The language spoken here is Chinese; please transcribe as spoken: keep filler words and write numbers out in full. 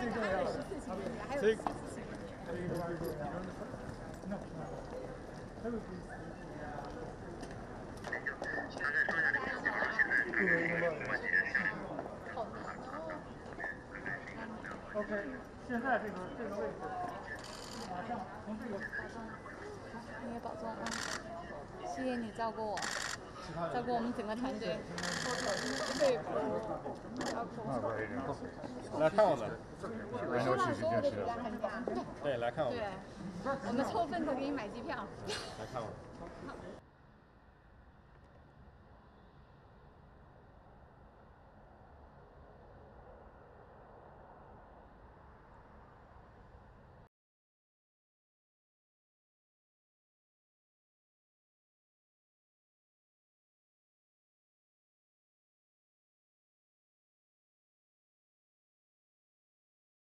个还有十四期间，还有十四期间。 OK， 现在这个这个位置，马上从这个你也保重啊！谢谢你照顾我，照顾我们整个团队。对， 来看我们。 我收到所有的主家参加。 对，来看我们。 对，我们凑份子给你买机票。 来看我们。